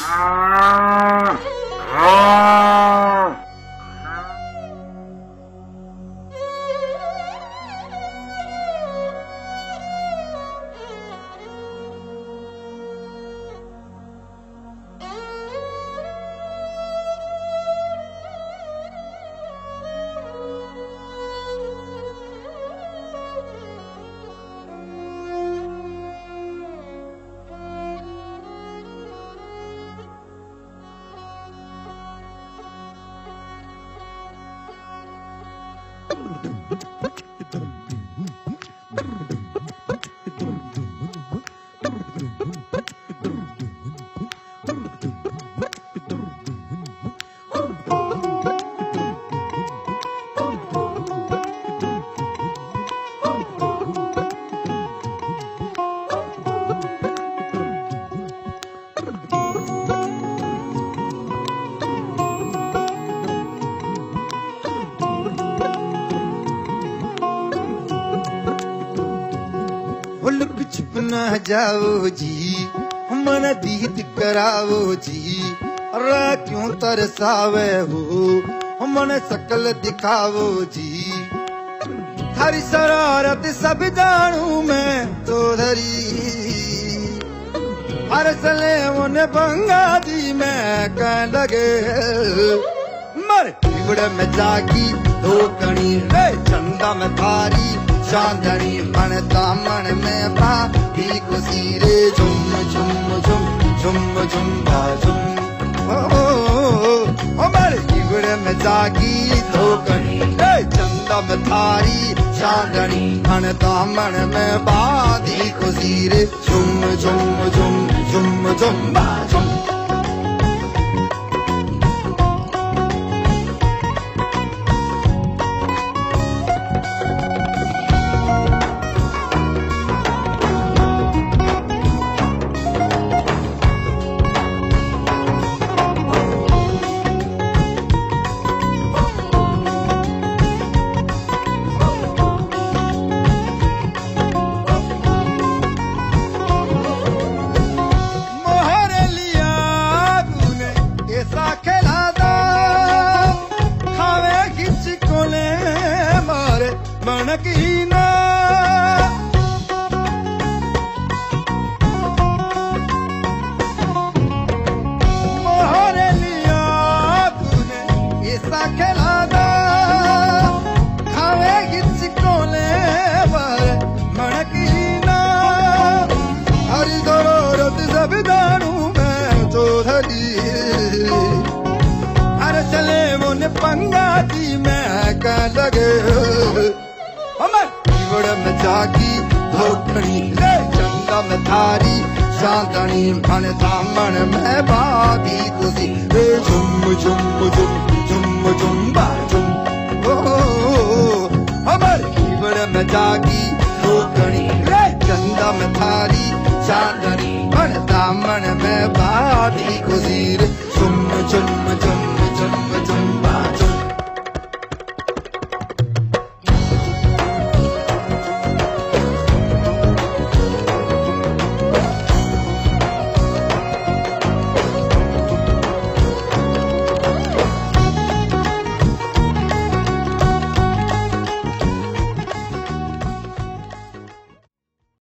न जाओ जी मन दीद कराओ जी रा क्यों तरसावे हो मन शकल दिखाओ जी थारी शरारत सब जानू मैं तो धरी हर सले उन बंगा दी मैं कह लगे मर बिगड़ में जागी धोकनी रे चंदा में थारी चांदनी मन दामन में बाधी खुशी रे झुम झुम झुम झुम झुम झुम हमारे बिगड़ में जागी धोकनी रे चंदा में थारी चांदनी मन दामन में बाधी खुशी रे झुम झुम झुम झुम झुम झुम मनकीना मोहरे लिया तूने ऐसा खेला दा खावे किसकोले पर मनकीना हरी जरूरत सब जानू मैं तो धरी हर चले मुन पंगा दी मैं कह लगे बिगड़ में जागी धोकनी रे चंदा में थारी चांदनी मन दामन में बाधी खुशी रे झुम झुम झुम झुम झुम झुम हमार बिगड़ में जागी धोकनी रे चंदा में थारी चांदनी मन दामन में बाधी खुशी रे झुम झुम झुम झुम